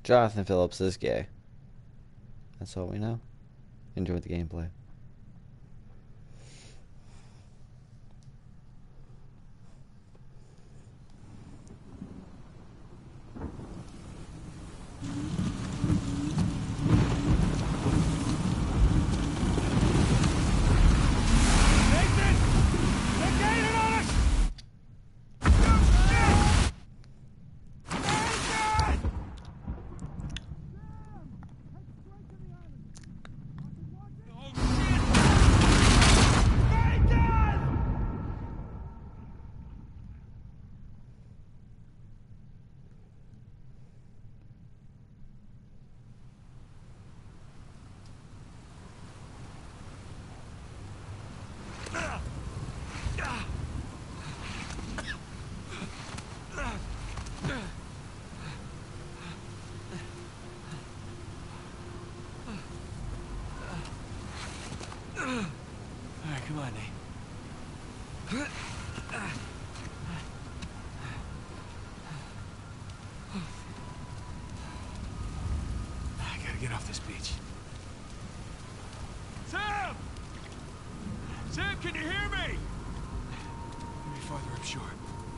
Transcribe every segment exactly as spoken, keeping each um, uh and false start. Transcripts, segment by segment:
Jonathan Phillips is gay. That's all we know. Enjoy the gameplay. Come on, Nate. I gotta get off this beach. Sam! Sam, can you hear me? Maybe farther up shore.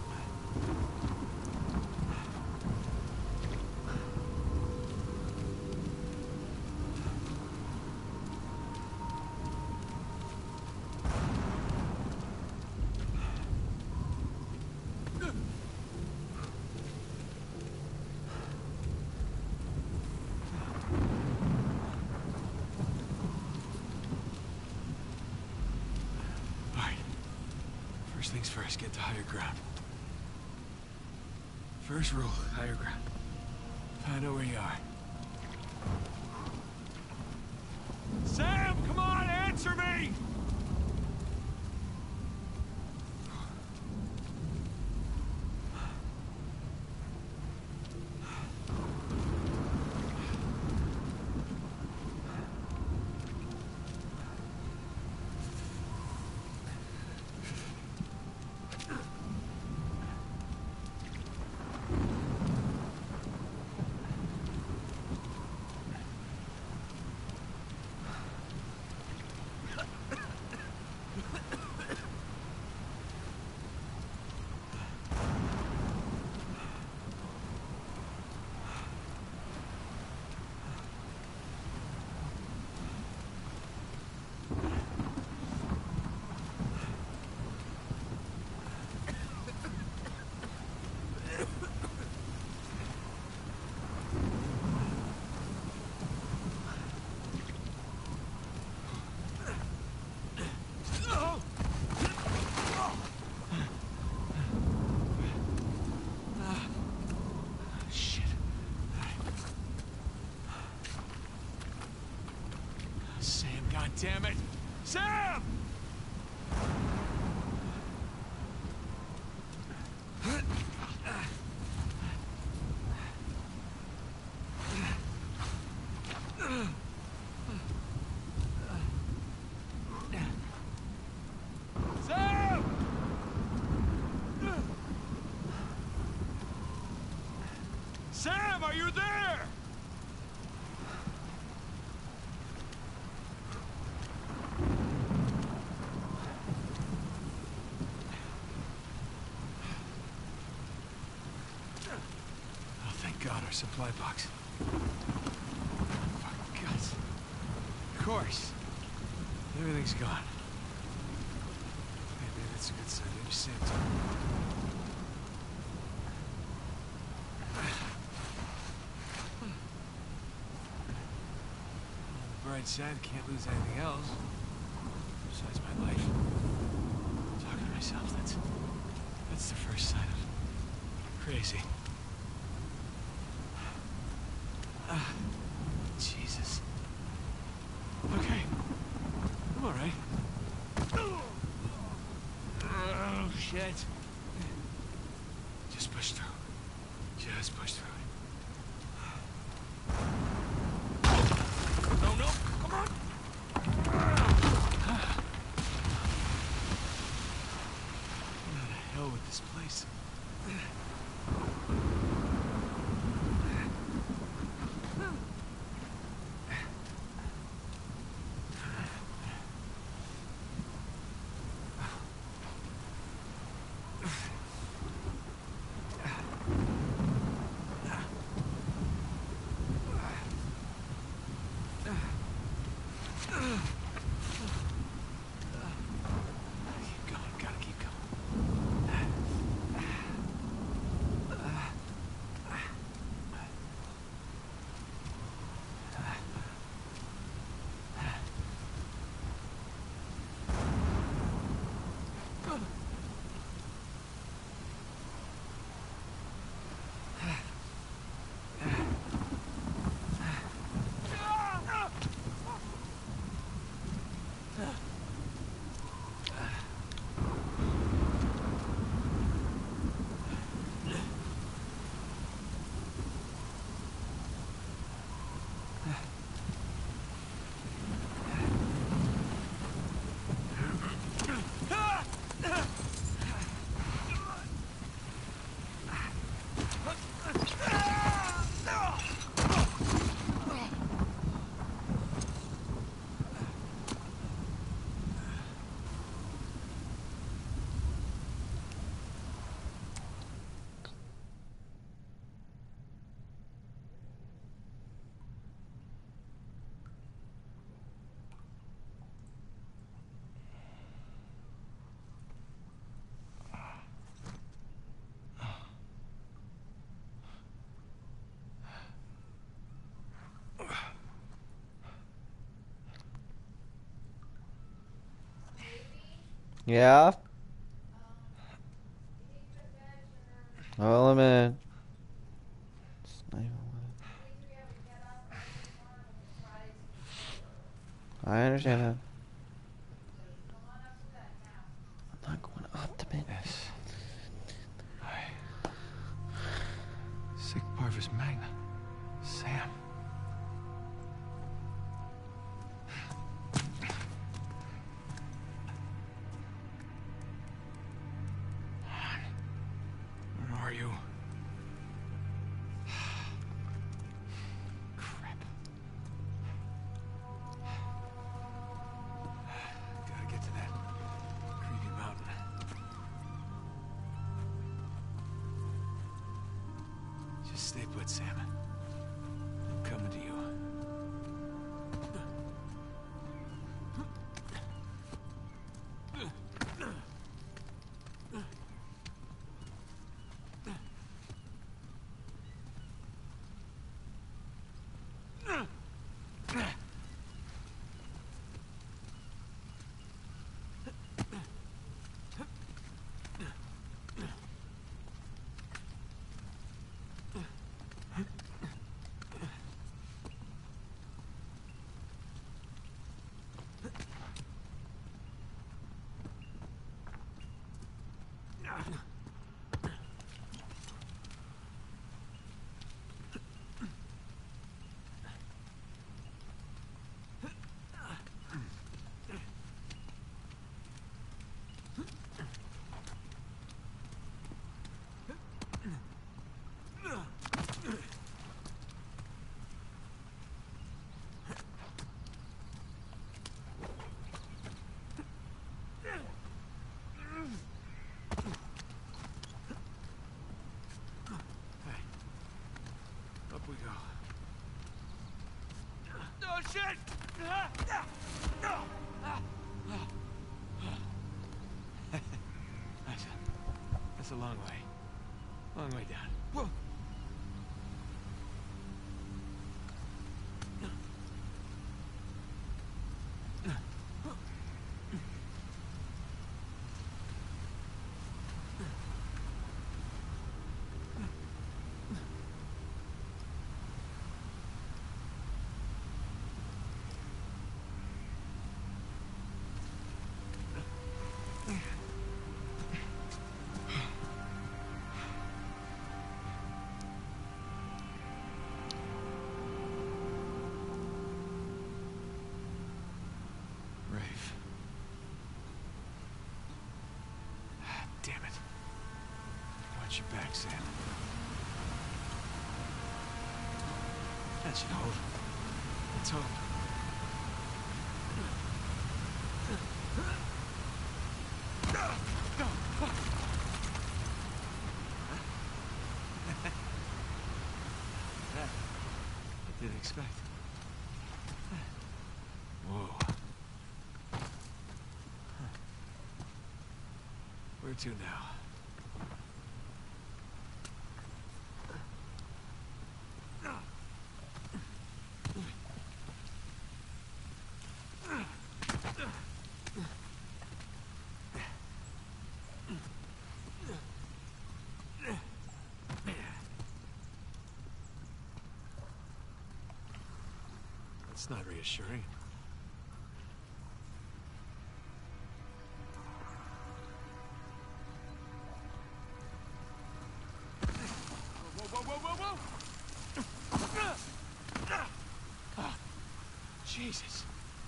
First things first, get to higher ground. First rule, higher ground. Find out where you are. Sam, come on, answer me! Damn it! Sam! Sam! Sam, are you there? God, our supply box. Fucking guts. Of course. Everything's gone. Maybe that's a good sign. Maybe Sam took it. On the bright side, can't lose anything else. Besides my life. I'm talking to myself, that's... That's the first sign of... crazy. Uh, Jesus. Okay. I'm all right. Oh, shit. Just push through. Just push through it. No, no. Come on. What the hell with this place? Yeah? Well, I'm in. It's not even I understand that. I'm not going up to bed. Yes. I. Sic parvis magna. Sam. Where are you? Crap. Gotta get to that creepy mountain. Just stay put, Sam. I'm coming to you. Up we go. Oh, shit! That's a, that's a long way. Long way down. Whoa. Rafe. Damn it. Watch your back, Sam. That should hold. Let's hope. That I didn't expect. Whoa. Where to now? That's not reassuring. Whoa, whoa, whoa, whoa, whoa! Oh, Jesus.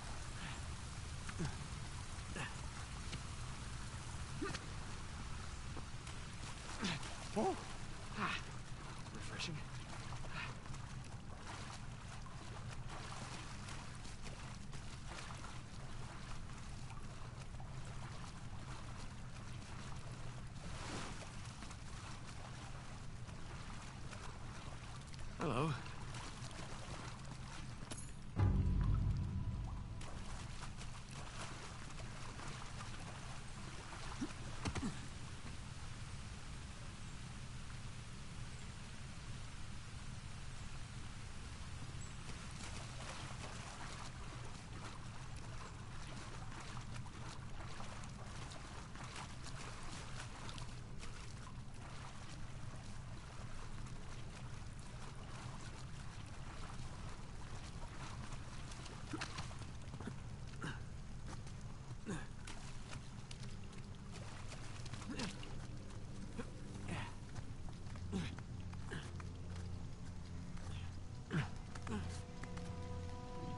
Oh, ah, refreshing. Hello.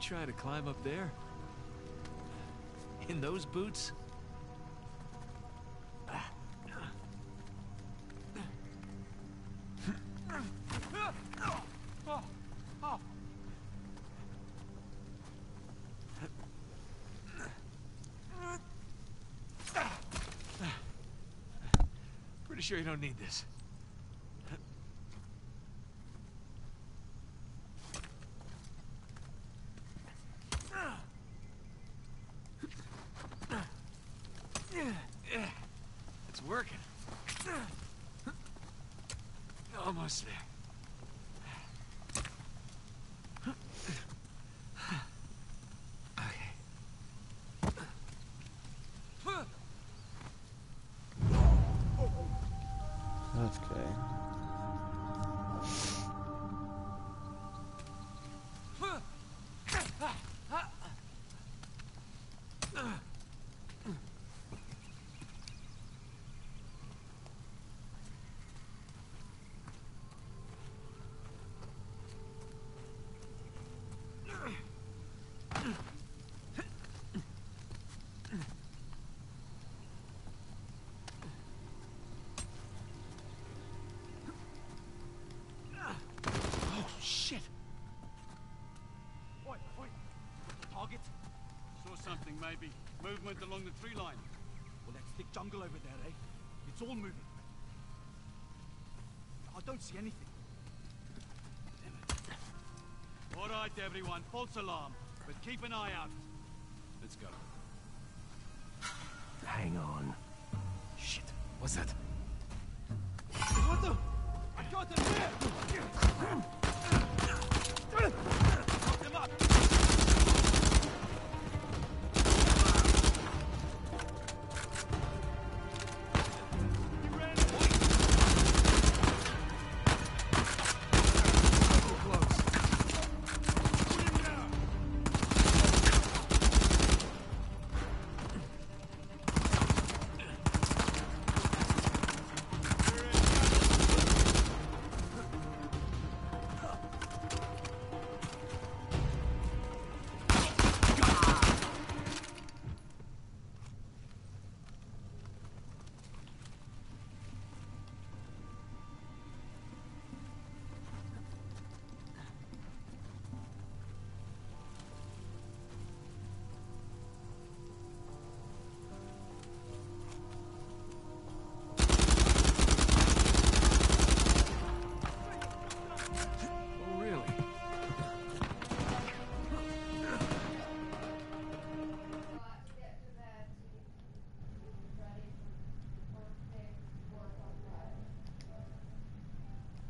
try to climb up there? In those boots? Pretty sure you don't need this. It's working. Almost there. Okay. Shit! Oi, oi! Target? Saw something, maybe. Movement along the tree line. Well, that's thick jungle over there, eh? It's all moving. I don't see anything. Damn it. All right, everyone. False alarm. But keep an eye out. Let's go. Hang on. Shit. What's that? What the? I got it here!